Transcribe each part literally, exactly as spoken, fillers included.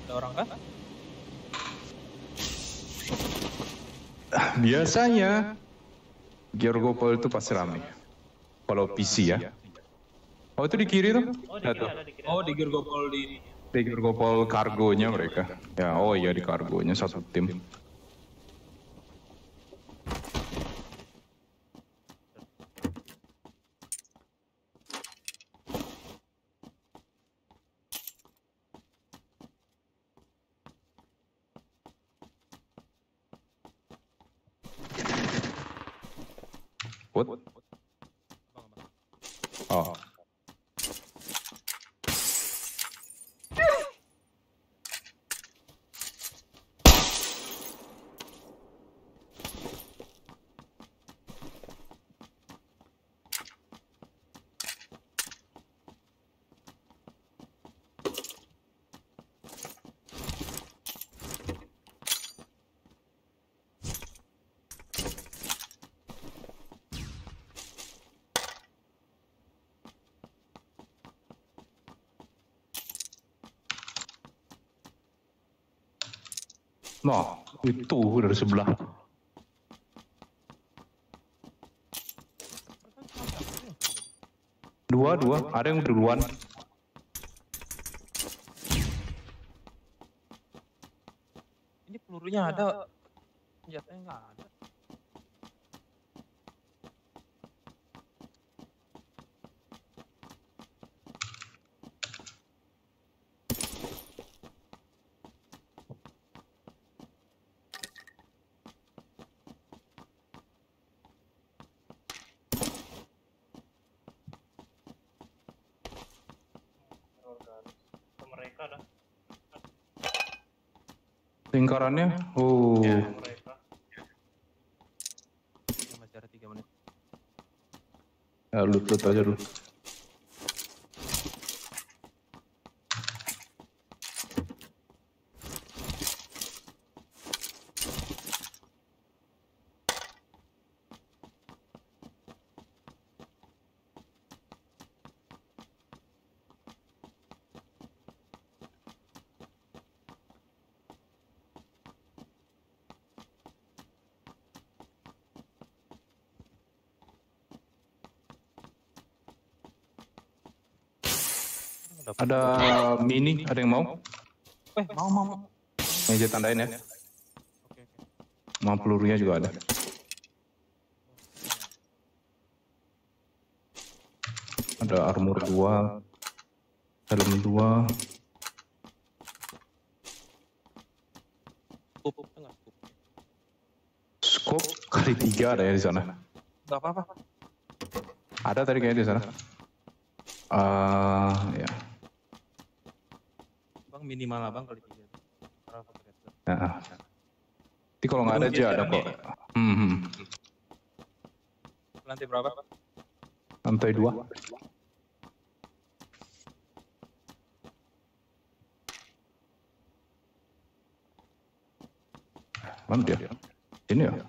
Ada orang kan? Biasanya Georgopol itu pasti rame. Kalau P C ya. Oh itu di kiri tuh? Oh di kiri ada di kiri. Oh di Georgopol di. Di Georgopol kargonya mereka. Ya oh iya di kargonya satu tim. What? Oh. Nah, itu dari sebelah. Dua, dua. Ada yang duluan. Ini pelurunya ada. Senjatanya nggak ada. Mereka dah. Lingkarannya, oh. Ya, mereka. Masih ada tiga menit. Ya, loot-loot aja dulu. Ada mini, ada yang mau? Eh mau mau. mau. Yang saya tandain ya. Oke oke. Mau pelurunya juga ada. Ada armor dua, helm dua. Scope enggak scope. Scope kali tiga ada ya di sana. Enggak apa-apa. Ada tadi kayaknya di sana. Ah, uh, ya. Bang minimal abang kali tiga. Nah. Nanti kalau nggak ada aja ada kok. Hmm, hmm. Lantai berapa? Lantai dua. Mana dia? Ini ya?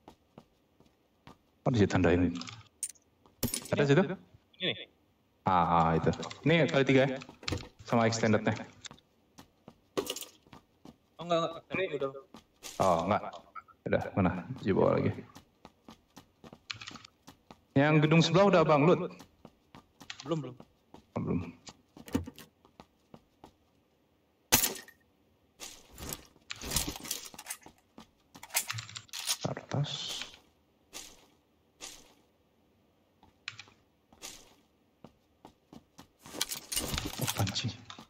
Oh, ditandain. Ada situ? Ini. Ah, itu. Ini kali tiga ya? Sama extendednya. Oh enggak, enggak. Ini udah. Oh, enggak. Udah, mana? Dibawa lagi. Yang gedung sebelah udah Bang loot? Belum, belum. Oh, belum. Atas. Oh, panci.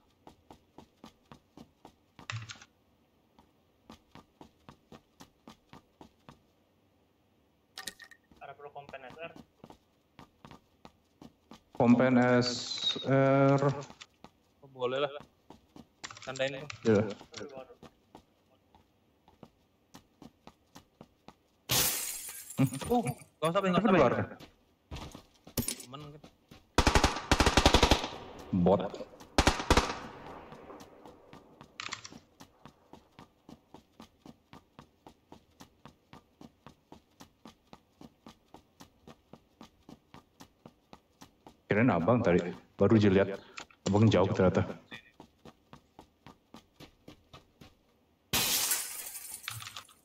Ada perlu kompen S R. Kompen S R. Oh, boleh lah. Tandain itu. Ya. Oh, gak usah pengen Apa luar? Temen mungkin. Bot. Kirain abang tadi, baru aja lihat abang jauh ternyata.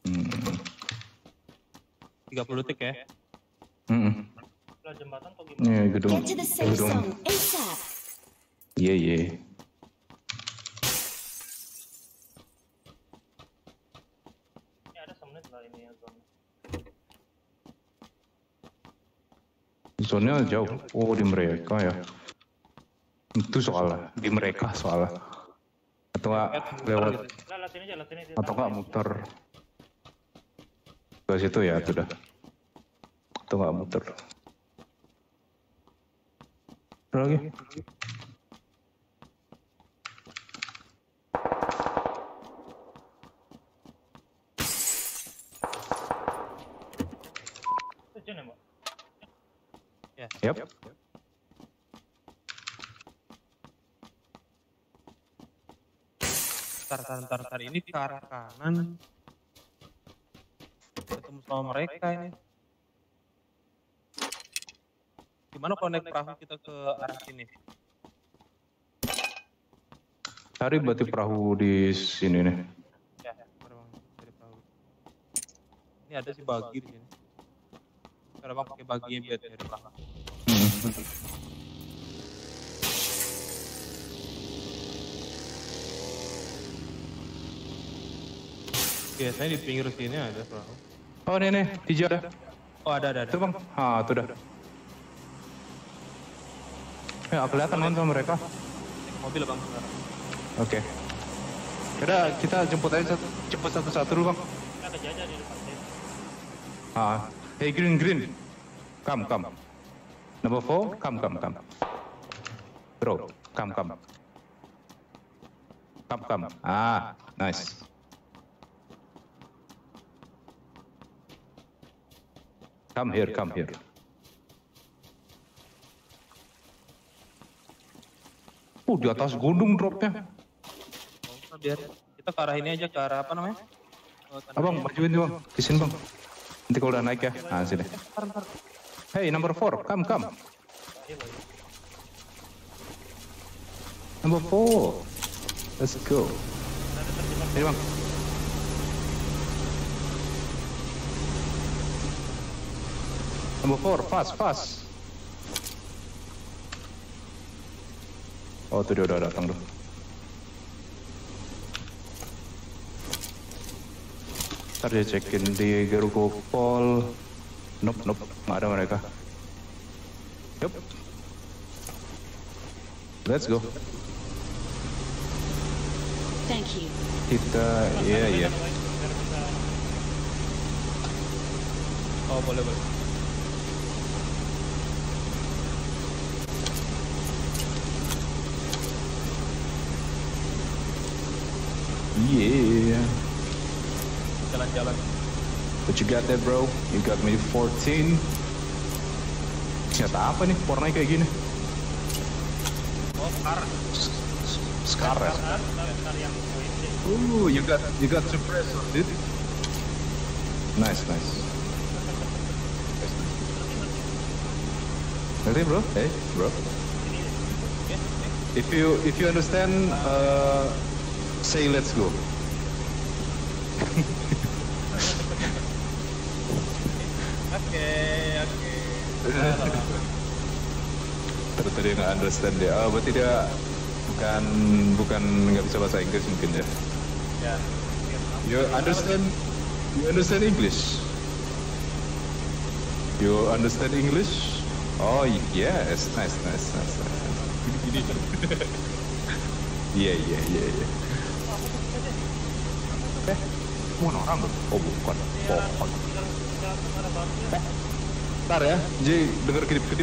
Hmm. tiga puluh detik ya. Hmm. Lah jembatan atau gimana? Ini gedung. Get to the safe Gedung. zone ASAP. Iya iya. Ini ada semenit lah ini ya zona. Zonnya jauh. Oh di mereka ya. Itu soalnya di mereka soalnya. Atau nggak lewat Lah latin aja, latin aja. atau nggak muter ke situ ya sudah. Atau nggak muter. Ada lagi. Tujuan ya, Mbak? Yap. Tar, tar, tar, tar. Ini ke arah kanan. Ketemu sama mereka ini. Gimana kalau naik perahu kita ke arah sini? Cari berarti perahu di sini nih. Ya, perahu dari perahu. Ini ada sih bagi di sini. Kalau bang pakai bagi yang biar dari perahu. Hmm. Biasanya di pinggir sini ada perahu. Oh ini nih, hijau ada. Oh ada, ada, ada. Itu bang. Ah, itu dah. Ya, kelihatan kan sama mereka. Naik mobil bang sekarang. Oke. Yaudah, kita jemput aja satu, jemput satu-satu dulu bang. Kita ada jajah di depan sini. Ah, hey green green, come come. Number four, come come come. Bro, come come. Come come. Ah, nice. Come here, come here. Oh, di atas gunung dropnya. Oh, biar kita ke arah ini aja, ke arah apa namanya? Oh, Abang, majuin tuh bang, kesini bang. Nanti kalau udah naik ya, nah sini. Hey, number four, come come. Number four, let's go. Ini bang. Number four, fast, fast. Oh, tuh dia udah datang tuh. Ntar dia cekin di Gergopol. Nope, nope, nggak ada mereka. Yup. Let's go. Thank you. Kita, iya iya. Oh boleh boleh. Yeah. Jalan-jalan. What you got there, bro? You got me fourteen. Senjata apa nih? Warnanya kayak gini. Oh sekarang. Scar ya? Ntar, ntar yang poin deh. Ooh, you got you got suppressor, dude. Nice, nice. Nanti bro, hey bro. If you if you understand, uh, say let's go. Oke oke. Terus tadi nggak understand dia. Oh, berarti dia bukan bukan nggak bisa bahasa Inggris mungkin ya. Ya. You understand? You understand English? You understand English? Oh yes, nice, nice, nice, nice. Gini. Iya, iya, iya, iya. Eh, bukan orang tuh? Oh bukan, pohon. Eh, ntar ya, J denger kedip-kedip.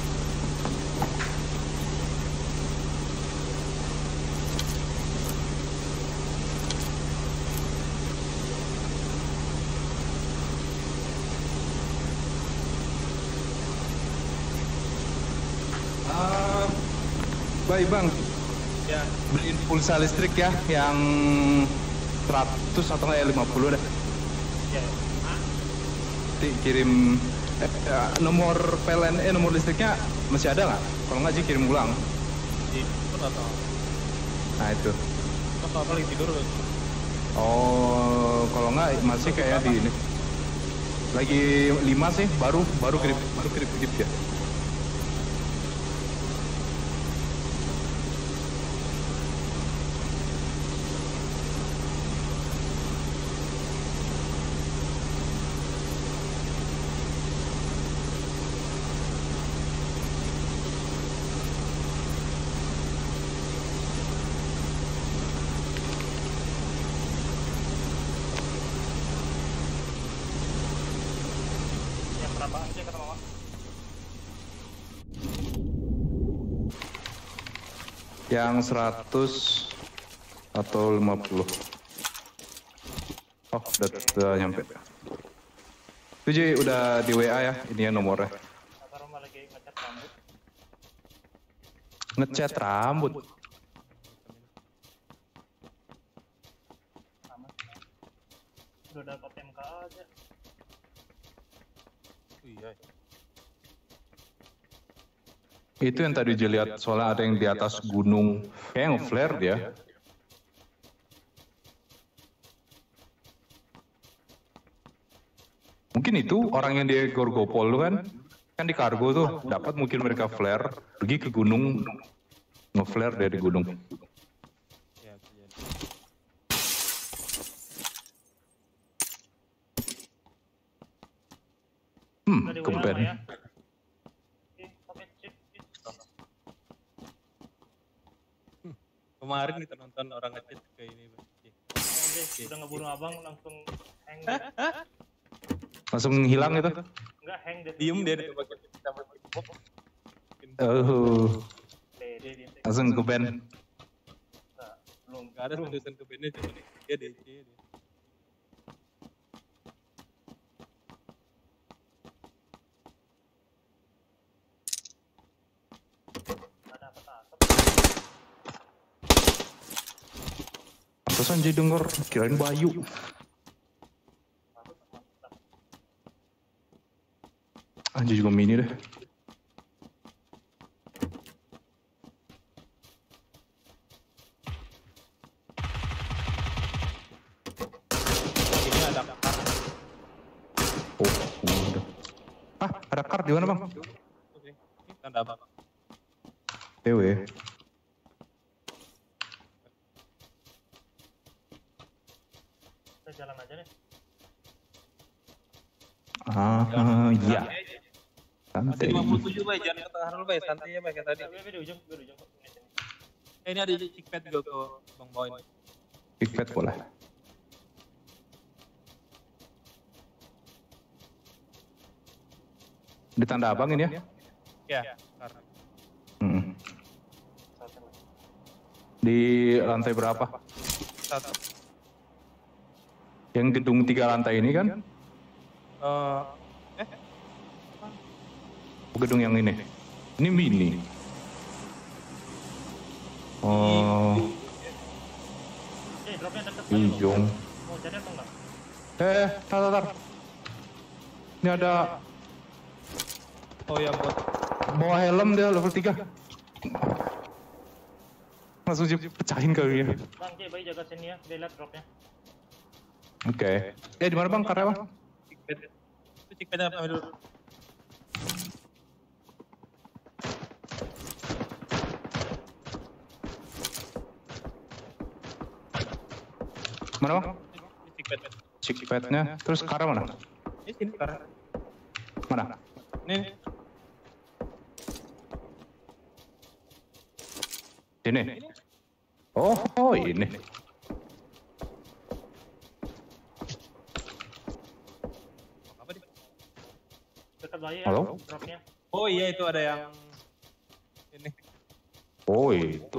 Ah, baik bang. Ya. Beliin pulsa listrik ya, yang seratus atau nggak ya lima puluh deh. Ya. Nanti kirim eh, eh, nomor P L N, eh, nomor listriknya masih ada nggak? Kalau nggak Ji kirim ulang. Di itu atau Nah itu. apa apa lagi tidur. Oh, kalau nggak masih kayak di ini. Lagi lima sih, baru baru kedip baru kedip kedip ya. Yang berapa aja kata mama? Yang seratus atau lima puluh. Oh, udah, udah nyampe. Itu Ji, udah di W A ya, ini ya nomornya. Apa rumah lagi ngecat rambut? Ngecat rambut. Sama. Udah dapat M K aja. Iya. Itu yang tadi Ji lihat, soalnya ada yang di atas gunung. Kayak nge-flare dia. Mungkin itu orang yang di Gorgopol tuh kan, kan di kargo tuh, dapat mungkin mereka flare, pergi ke gunung, nge-flare dari gunung. Ya, bisa jadi. Hmm, Udah di W A keben. ya. Oke, oke, sip, sip. Kemarin kita nonton orang ngechat kayak ini. Bang. Oke, udah ngebunuh abang langsung hang. Langsung hilang itu. Enggak hang dia. Diem dia di tempat kita pakai box. Oh, Pede dia. langsung ke band. Enggak, belum. Gak ada tulisan ke bandnya cuma dia D C dia. Ada apa asap? Pantesan jadi denger, kirain Bayu. Anjir juga mini deh. Ini ada kar. Oh, udah. Ah, ada kar di mana bang? Oke. Ini tanda apa? T W. Kita jalan aja nih. Ah, iya. Masih Santai. lima puluh tujuh bay, jangan ke tengah dulu bay, santai ya bay kayak tadi. Tapi di ujung, di ujung kok. Ini sini. Eh, ini ada cikpet juga ke Bang Boy. Piket boleh. Di tanda abang ini ya? Ya, kar. Hmm. Satu lagi. Di lantai berapa? Satu. Yang gedung tiga lantai ini kan? Eh, eh, Gedung yang ini. Ini mini. Oh, Eh, dropnya deket kali loh. ujung. Mau jadi atau enggak? Eh, tar, tar, tar. Ini ada oh ya buat bawa helm dia level tiga. Langsung sih pecahin kali ya. Bang, J, bayi jaga sini ya. Dia lihat dropnya. Oke. Eh, di mana bang karyawan? cikpet. Itu cikpetnya apa dulu? Mana bang? Ini cikpet. Cikpetnya. Terus karya mana? Ini sini kar. Mana? Ini. Sini. Oh, oh ini. Apa di? Dekat bayi ya. Halo? Dropnya. Oh iya itu ada yang ini. Oh itu.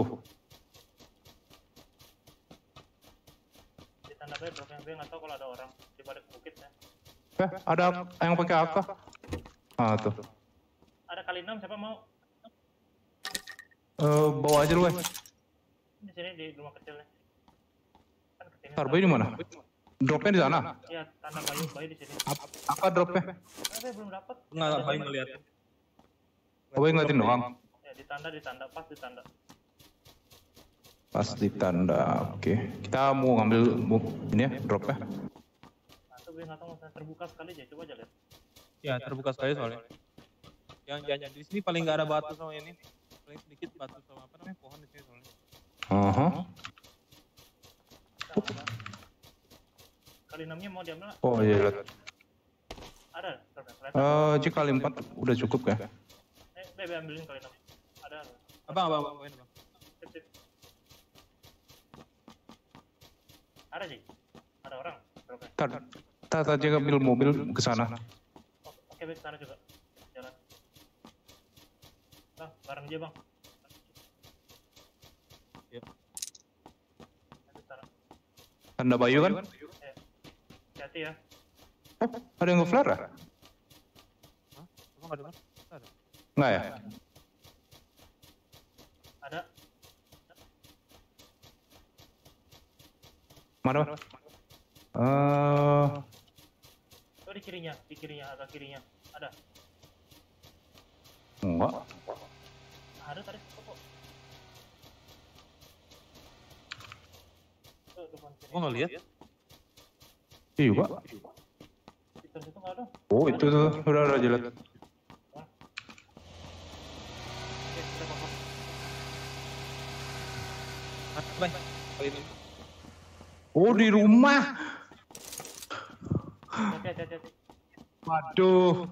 Di tanda bayi dropnya. Gue nggak tahu kalau ada orang di balik bukit ya. Eh, ada yang pakai apa? Ah tuh. Ada kali enam siapa mau? Eh, bawa aja lu, eh. Di sini di rumah kecilnya. Kan kesini. Ntar, bayi di mana? Dropnya di sana. Iya, tanda bayi bayi di sini. Ap- apa dropnya? Nah, saya belum dapat. Enggak ngapain ngeliat. Oh, bayi ngeliatin doang. Ya, di tanda di tanda pas di tanda. Pas di tanda, oke. Kita mau ngambil bu- ini ya, drop ya. Nah, tuh gue nggak tahu masalah terbuka sekali aja, coba aja lihat. Ya terbuka sekali soalnya. Yang jangan di sini paling nggak ada batu sama ini. Paling sedikit batu sama apa namanya pohon di sini soalnya. Aha. Kali enamnya mau diambil nggak? Oh iya. lihat. Ada, ternyata. Eh, jika kali empat udah cukup ya? Eh, bebe ambilin kali enam. Ada. ada. Abang, abang, abang, ini bang. Sip, sip. Ada sih. Ada orang. Oke. Tar, tar, tar aja ambil mobil ke sana. Oh, oke, baik sana juga. Jalan. Bang, bareng aja bang. Yep. Nanti sana. Tanda Bayu kan? Eh, hati-hati ya. Oh, ada yang nge-flare ya? Hah? Abang ada bang? Ada. Enggak ya? Ada. Mana? Pak? Eh, Oh, di kirinya, di kirinya, agak kirinya. Ada. enggak. Ada tadi. Kok. Tuh, depan sini. Gua nggak lihat. Iya juga. Di situ nggak ada. Oh itu tuh, udah udah jelas. Oke, kita paham. Ah, bang. Kali ini. Oh di rumah. Hati, hati, hati. Waduh.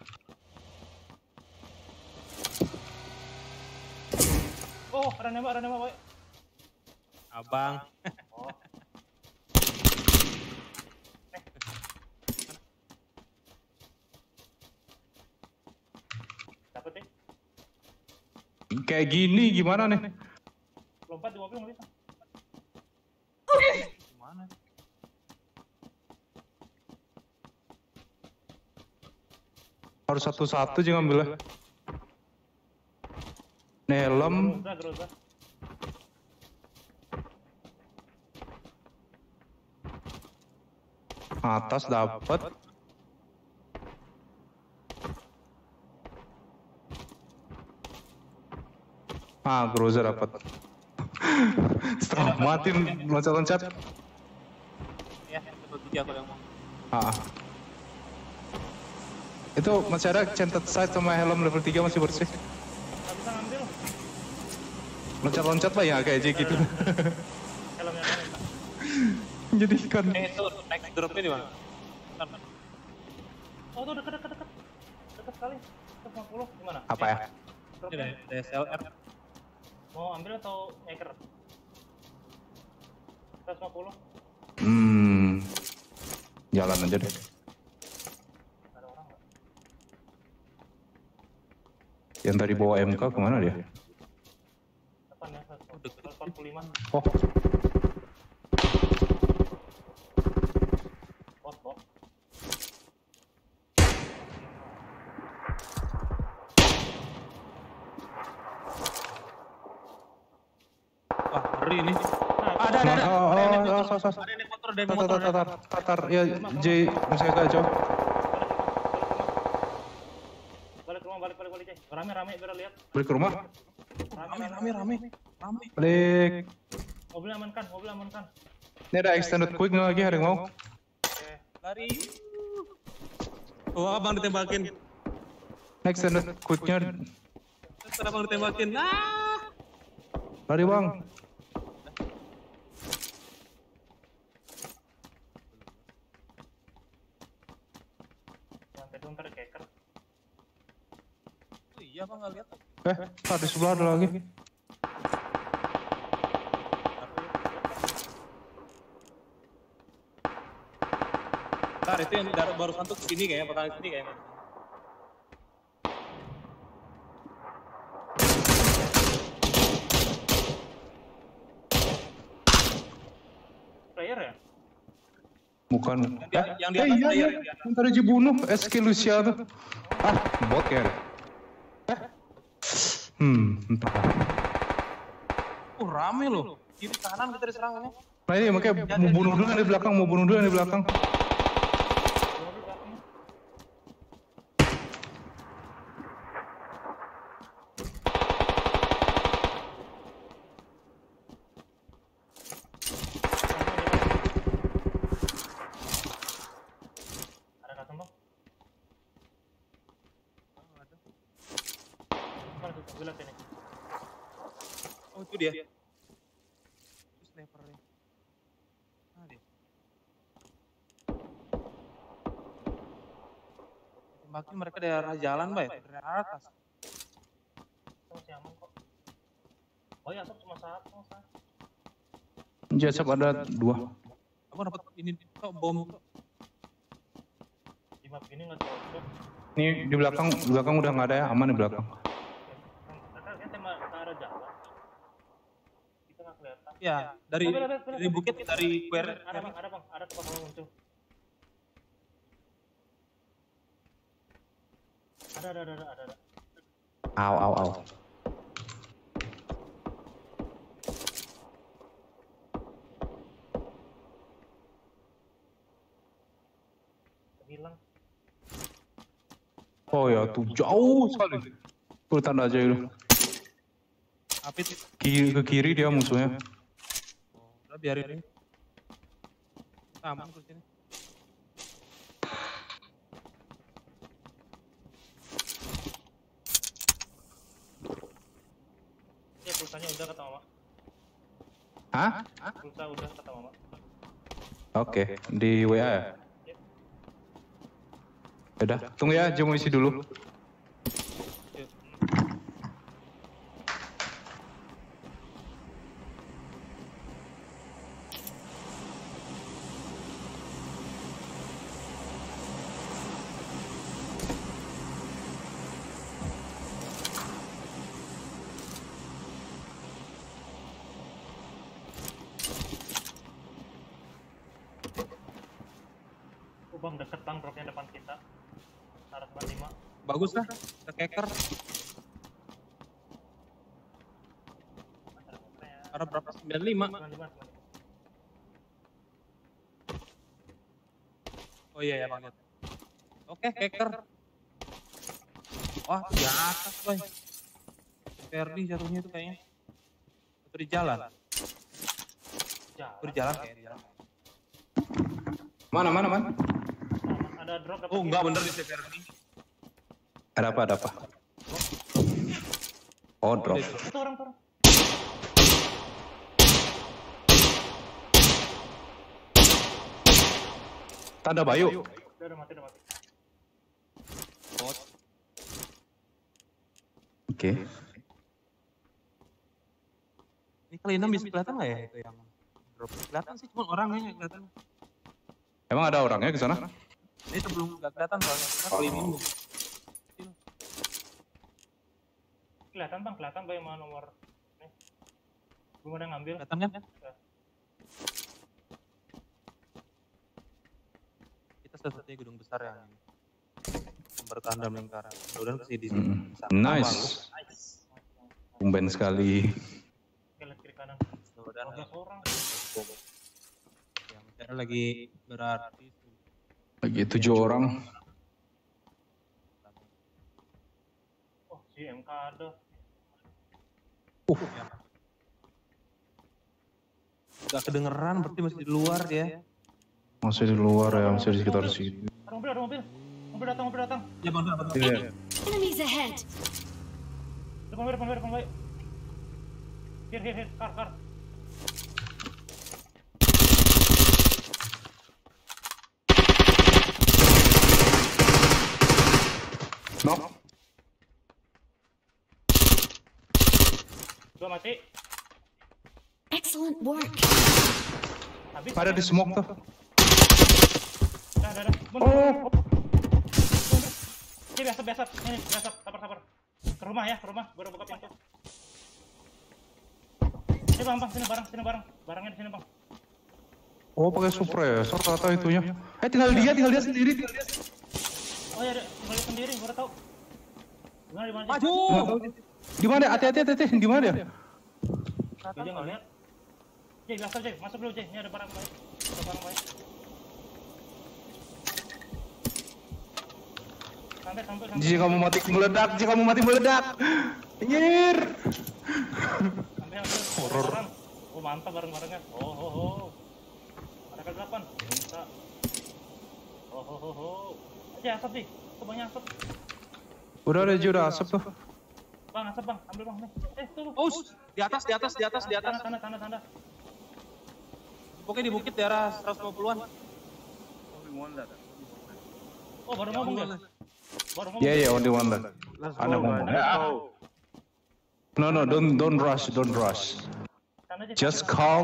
Oh, ada nembak, ada nembak, boy. Abang. Oh. Dapet nih. Kayak gini gimana nih? Lompat di mobil nggak bisa. Gimana? Harus satu-satu aja ngambilnya. Nih helm, Groza, groza. atas dapat. Ah, Groza dapat. Setelah matiin loncat-loncat. Ya, level tiga kalau yang mau. Ah. Itu masih ada centered sight sama helm level tiga masih bersih. Nggak bisa ngambil. Loncat-loncat lah ya kayak J gitu. Helmnya kan. Jadi kan. Eh, itu next dropnya di mana? Bentar. Oh, tuh dekat, dekat, dekat. Dekat sekali. seratus lima puluh gimana? Apa ya? Ini Dropnya. ada D S L R. Mau ambil atau nyeker? seratus lima puluh. Hmm. Jalan aja deh. Ada orang nggak? Yang tadi bawa M K kemana dia? Depan ya, seratus empat puluh lima. Oh, Bot, bot. Wah, ngeri ini. Nah, Ada, ada, ada. oh, oh, Ada yang oh, naik oh, motor. oh, oh. Ada yang naik motor, ada yang Tatar, naik motor. tatar, tatar, tatar, ya J masih agak jauh. balik ke rumah, balik, balik, balik, Jay. Rame, rame, biar lihat. Balik ke rumah. Rame, Rame, rame, rame. Rame. Balik. Mobil amankan, mobil amankan. Ini ada extended quick nggak lagi ada yang mau? Oke. Lari. Oh, abang ditembakin. Extended quicknya Terus abang ditembakin. Ah. lari bang. Sampai dong, ntar keker. Oh, iya, bang nggak lihat. Eh, ah, di sebelah ada lagi. Ntar itu yang dar- baru santuk sini kayaknya, bakal sini kayaknya. Player ya? Bukan. Yang di- yang di eh, atas iya, player, iya. yang di atas. Yang tadi dibunuh S K Lucia tuh. Ah, bot ya. Eh. Hmm, entah. Oh, rame loh. Kiri kanan kita diserangnya. Nah ini makanya mau bunuh dulu yang di belakang, mau bunuh dulu yang di belakang. Mobil belakangnya. Gue liat ini. Oh itu dia. Itu snipernya. Nah dia. Tembakin mereka dari arah jalan, Bay. Dari arah atas. Itu masih aman kok. Oh ya, asap cuma satu, cuma satu. Jasab ada dua. Aku dapat ini kok bom kok. Di map ini nggak cocok. Ini di belakang, di belakang udah nggak ada ya, aman di belakang. Kan kan tema ke arah jalan. Kita nggak kelihatan. Ya, dari Ada, ada, ada, dari ada. bukit dari square. Ada bang, ada bang, ada tempat kamu muncul. Ada, ada, ada, ada, ada. Aw, aw, aw. Hilang. Oh ya, tuh jauh sekali. Tuh tanda aja itu. Apit. Kiri, ke kiri dia musuhnya. Oh, udah biarin ini. Aman terus ini. Ya, pulsanya udah kata mama. Hah? Pulsa udah kata mama. Oke, di W A ya? Udah, tunggu ya, aja mau isi dulu. Oh bang, deket bang, dropnya depan kita. Arah sembilan lima. Bagus lah. Keker. Arah berapa? sembilan lima. sembilan lima, sembilan lima. Oh iya ya Bang. Oke, keker. Wah, di atas, Boy. Ferdi jatuhnya itu kayaknya. Atau di jalan. Jalan. Oh, di jalan kayak di jalan. Mana, mana, mana? Ada drop dapat. Oh, enggak bener di Ferdi. Ada apa, ada apa? Oh, drop. Itu orang orang. Tanda Bayu. Udah, udah mati, udah mati. Bot. Oke. Ini kali enam bisa kelihatan nggak ya itu yang drop? Kelihatan sih, cuma orangnya nggak kelihatan. Emang ada orangnya ke sana? Ini sebelum nggak kelihatan soalnya. Karena kali ini belum. Kelihatan bang, kelihatan bang yang nomor. Nih. Belum ada yang ngambil. Kelihatan kan? Kita satu-satunya gedung besar yang bertahan dalam lingkaran. Mudah-mudahan kesini di sini. Mm. Nice. Nice. Tumben sekali. Oke, lihat kiri kanan. Mudah-mudahan Ada orang. yang mencari lagi berarti Lagi tujuh orang. Oh, si M K ada. Uh, nggak kedengeran, berarti masih di luar dia. masih di luar ya, masih di sekitar situ. Ada mobil, ada mobil. Mobil datang, mobil datang. Ya bang, bang, bang. Iya. Enemies ahead. Depan mobil, depan mobil, depan mobil. Hit, hit, hit, car, car. No. Dua mati. Excellent work. Habis. Ada di smoke tuh. Dah, dah, dah. Mundur, Oh. mundur, mundur. Mundur. Ini biasa, biasa. Ini biasa, sabar, sabar. Ke rumah ya, ke rumah. Gue udah buka pintu. Ini bang, bang, sini barang, sini barang. Barangnya di sini bang. Oh, pakai suppressor kata itunya. Eh, tinggal dia, tinggal dia sendiri, tinggal dia. Oh ya, tinggal dia sendiri, gue udah tahu. Gimana, di mana? Maju. Di mana? Hati-hati, hati-hati. Di mana dia? Dia nggak lihat. Jay, biasa Jay, masuk dulu Jay. Ini ada barang baik. Ada barang baik. Sampai, sampai, sampai. Jika kamu mati meledak, jika kamu mati meledak. Anjir. Sampai, sampai. Horor. Oh mantap barang-barangnya. Oh, oh, oh. Ada ke delapan. Bisa. Oh, oh, oh, oh. Aja asap nih. Tuh banyak asap. Udah ada udah asap tuh. Bang, Bang, asap bang, ambil bang nih. Eh, tuh. tuh. Oh, di atas, di atas, di atas, di atas. Tanda, tanda, tanda, tanda. Pokoknya di bukit daerah seratus lima puluhan. Oh, baru ngomong ya? Baru ngomong. Yeah, yeah, only one left. Ana ngomong. No, no, don't don't rush, don't rush. Tanda aja, Just tanda. calm.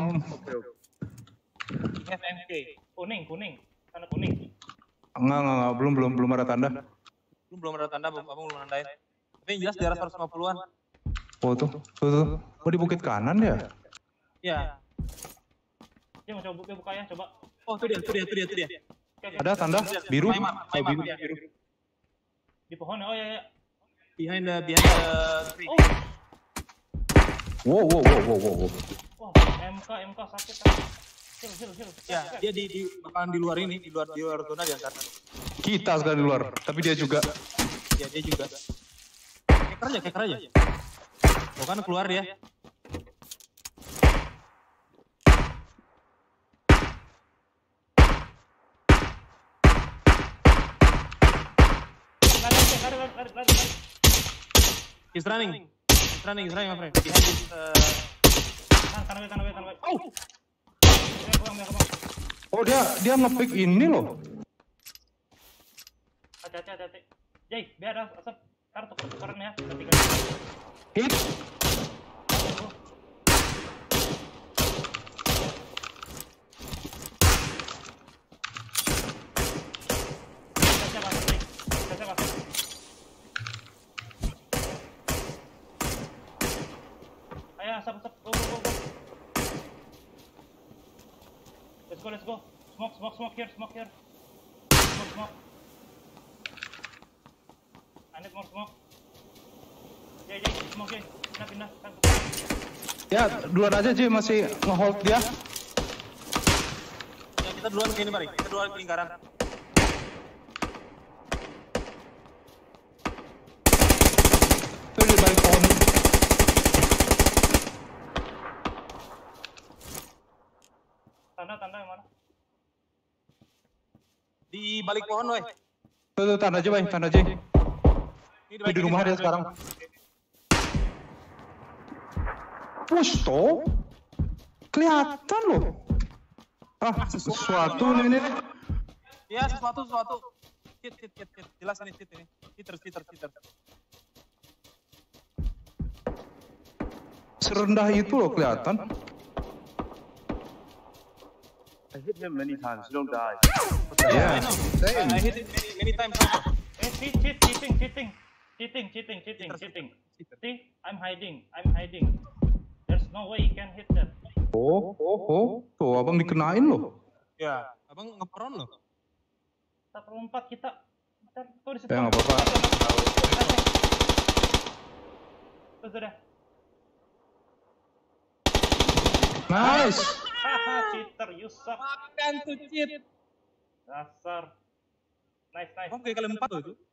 F M K. Kuning, kuning. Tanda kuning. Enggak, enggak, enggak, belum, belum, belum ada tanda. Belum belum ada tanda, abang belum nandain. Tapi yang jelas daerah seratus lima puluhan. Oh tuh, tuh, tuh. Oh di bukit kanan ya? Iya. Dia mau coba buka, buka ya, coba. Oh, itu dia, itu dia, itu dia, itu dia. Oke, oke. Ada tanda biru? Maima, Oh, Maima, biru. dia, biru. Di pohon ya, oh ya, ya. Behind the behind the tree. Oh, Wow, wow, wow, wow, wow, wow. wah, M K, M K sakit, sakit. Heal, heal, heal. Ya, dia di di bakalan di luar ini, di luar di luar zona diangkat. Kita sekarang di luar, tapi dia juga. Ya, dia juga. Keker aja, keker aja. Tuh kan keluar dia. Lari, lari, lari, lari, lari. He's running. He's running, he's running, my friend. Behind this, uh... Kanan, kanan, kanan, kanan, kanan. Oh! Biar kebang, biar kebang. Oh dia dia ngepick ini loh. Hati-hati, hati-hati. Jay, biar ada asap. Ntar tuker-tukeran ya. Tiga. Hit. Siap, siap, asap, Jay. Siap, siap, asap. Ayo, asap, asap. Go, go, go, go. Let's go, let's go. Smoke, smoke, smoke here, smoke here. Smoke, smoke. I need more smoke. Jay, Jay, smoke, Jay. Pindah, pindah. Ya duluan aja J masih ngehold dia. Ya, kita duluan ke ini, Bari. Kita duluan ke lingkaran. Itu di balik pohon. Tanda, tanda yang mana? Di balik pohon, weh. Tuh, tuh tanda aja, Bay, tanda J. Ini Tuh, di rumah dia sekarang. Push toh. Kelihatan loh. Ah, sesuatu nih ini. Ya, sesuatu, sesuatu. Cheat, cheat, cheat, cheat. Jelas ini cheat ini. Cheater, cheater, cheater. Serendah itu loh kelihatan. I hit him many times, you don't die. Ya. I know. I, I hit it many, many times. Eh, cheat, cheat, cheating, cheating. Cheating, cheating, cheating, cheating. See, I'm hiding, I'm hiding. There's no way you can hit that. Oh, oh, oh. Tuh abang dikenain loh. Ya, abang ngepron loh. Kita perempat kita. Kita tuh di situ. Ya nggak apa-apa. Tuh sudah. Nice. Haha, cheater, you suck. Makan tuh cheat. Dasar. Nice, nice. Abang kayak kali empat loh itu.